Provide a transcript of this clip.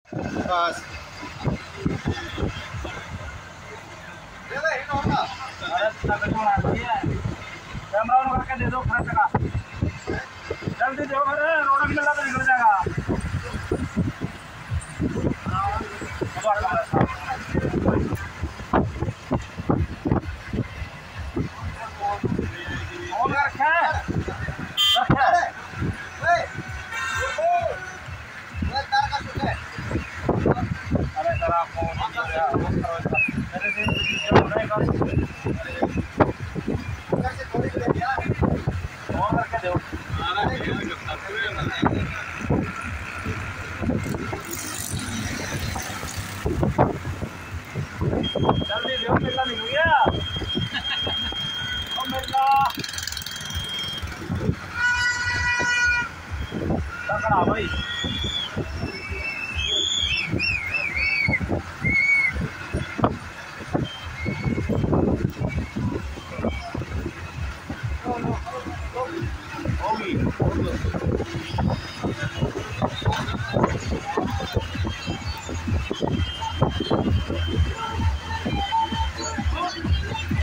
बस camera on करके दे दो खर्च का जल्दी दो रोड मिला तो निकल जाएगा। जल्दी दो मिला नहीं गया मिला पकड़ा भाई होगी